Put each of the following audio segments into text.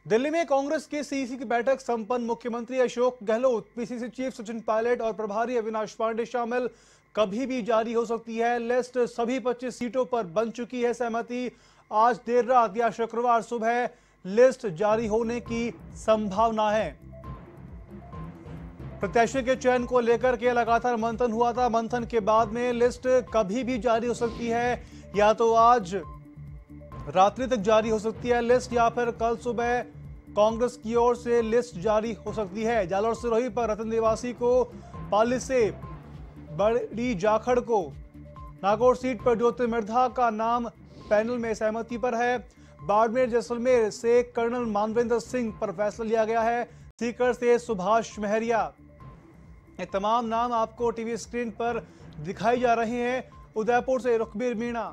दिल्ली में कांग्रेस के सीईसी की बैठक संपन्न। मुख्यमंत्री अशोक गहलोत, पीसीसी चीफ सचिन पायलट और प्रभारी अविनाश पांडे शामिल। कभी भी जारी हो सकती है लिस्ट। सभी 25 सीटों पर बन चुकी है सहमति। आज देर रात या शुक्रवार सुबह लिस्ट जारी होने की संभावना है। प्रत्याशियों के चयन को लेकर के लगातार मंथन हुआ था। मंथन के बाद में लिस्ट कभी भी जारी हो सकती है, या तो आज रात्रि तक जारी हो सकती है लिस्ट, या फिर कल सुबह कांग्रेस की ओर से लिस्ट जारी हो सकती है। जालौर सिरोही पर रतन निवासी को, पाली से बड़ी जाखड़ को, नागौर सीट पर ज्योति मिर्धा का नाम पैनल में सहमति पर है। बाड़मेर जैसलमेर से कर्नल मानवेंद्र सिंह पर फैसला लिया गया है। सीकर से सुभाष महरिया। ये तमाम नाम आपको टीवी स्क्रीन पर दिखाई जा रहे हैं। उदयपुर से रुखबीर मीणा।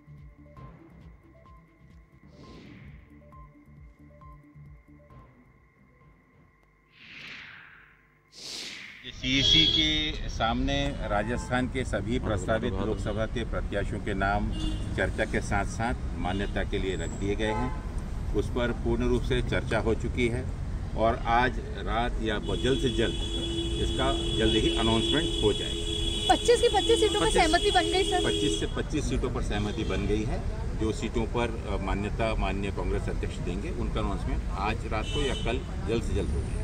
सीईसी के सामने राजस्थान के सभी प्रस्तावित लोकसभा के प्रत्याशियों के नाम चर्चा के साथ साथ मान्यता के लिए रख दिए गए हैं। उस पर पूर्ण रूप से चर्चा हो चुकी है और आज रात या जल्द से जल्द इसका जल्द ही अनाउंसमेंट हो जाएगा। 25 की 25 सीटों पर सहमति बन गई सर। 25 से 25 सीटों पर सहमति बन गई है। जो सीटों पर मान्यता माननीय कांग्रेस अध्यक्ष देंगे उनका अनाउंसमेंट आज रात को या कल जल्द से जल्द हो जाएगा।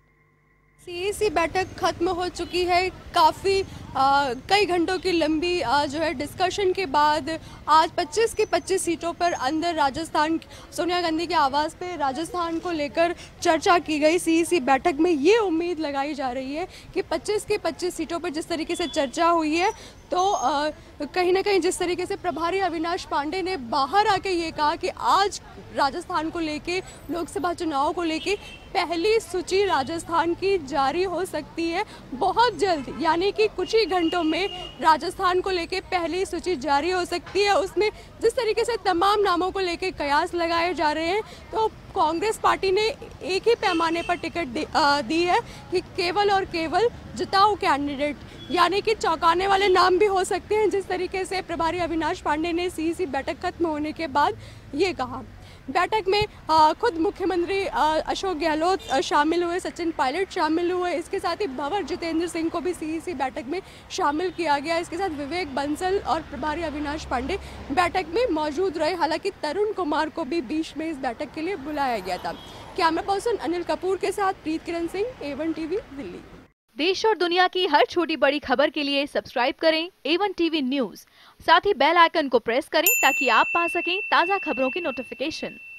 सीईसी बैठक खत्म हो चुकी है। काफ़ी कई घंटों की लंबी जो है डिस्कशन के बाद आज 25 की 25 सीटों पर अंदर राजस्थान, सोनिया गांधी के आवास पे राजस्थान को लेकर चर्चा की गई। सीईसी बैठक में ये उम्मीद लगाई जा रही है कि 25 की 25 सीटों पर जिस तरीके से चर्चा हुई है, तो कहीं ना कहीं जिस तरीके से प्रभारी अविनाश पांडे ने बाहर आके ये कहा कि आज राजस्थान को लेके, लोकसभा चुनाव को लेके पहली सूची राजस्थान की जारी हो सकती है बहुत जल्द, यानी कि कुछ ही घंटों में राजस्थान को लेके पहली सूची जारी हो सकती है। उसमें जिस तरीके से तमाम नामों को लेके कयास लगाए जा रहे हैं, तो कांग्रेस पार्टी ने एक ही पैमाने पर टिकट दी है कि केवल और केवल जिताऊ कैंडिडेट, यानी कि चौंकाने वाले नाम भी हो सकते हैं। जिस तरीके से प्रभारी अविनाश पांडे ने सीईसी बैठक खत्म होने के बाद ये कहा। बैठक में खुद मुख्यमंत्री अशोक गहलोत शामिल हुए, सचिन पायलट शामिल हुए। इसके साथ ही भंवर जितेंद्र सिंह को भी सीईसी बैठक में शामिल किया गया। इसके साथ विवेक बंसल और प्रभारी अविनाश पांडे बैठक में मौजूद रहे। हालांकि तरुण कुमार को भी बीच में इस बैठक के लिए बुलाया गया था। कैमरा पर्सन अनिल कपूर के साथ प्रीत किरण सिंह, A1 टीवी, दिल्ली। देश और दुनिया की हर छोटी बड़ी खबर के लिए सब्सक्राइब करें A1 टीवी न्यूज़। साथ ही बेल आइकन को प्रेस करें ताकि आप पा सकें ताज़ा खबरों की नोटिफिकेशन।